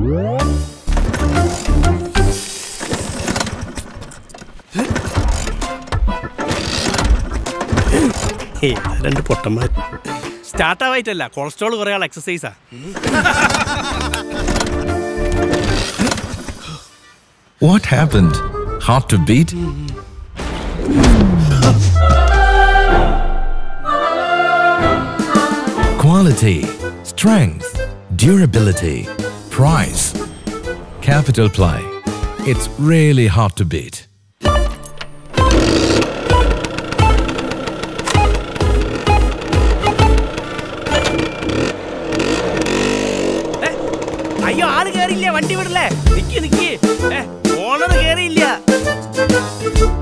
രണ്ട് പൊട്ടന്മാർ start ആവായിട്ടല്ല, cholesterol കുറേ ആൾ എക്സസൈസാ. What happened? Heart to beat? Quality, strength, durability, price. Capital Ply. It's really hard to beat. അയ്യോ, ആള് കേറിയില്ല, വണ്ടി വിടല്ലേ, നിക്ക് ഓണർ കേറിയില്ല.